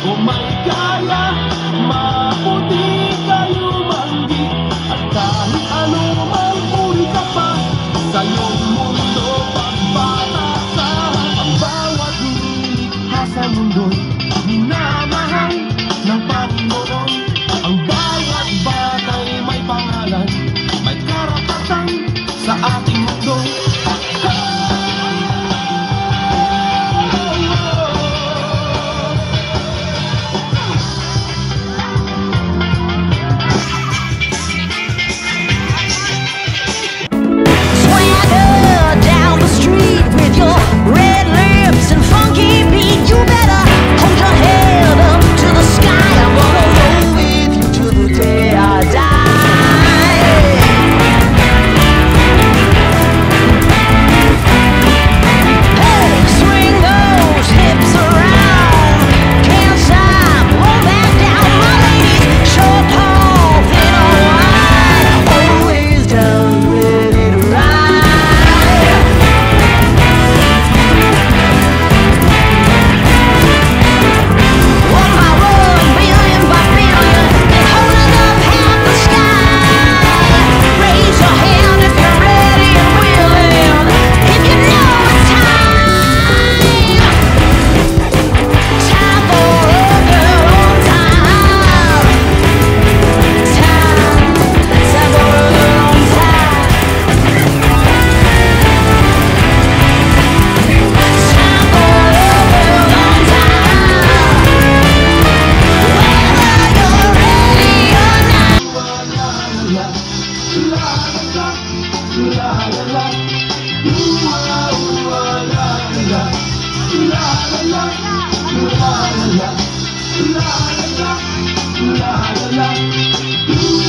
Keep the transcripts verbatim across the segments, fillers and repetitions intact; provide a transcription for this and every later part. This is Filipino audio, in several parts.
o may kaya, maputi kayo manggi. At kahit ano mang uri ka pa sa iyong mundo, pagbata ka. Ang bawat nilikha sa mundo'y minamahal ng Panginoon. Ang bawat batay may pangalan, may karapatan sa ating mundo.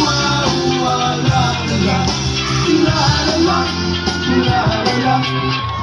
La la la, la la la, la la la.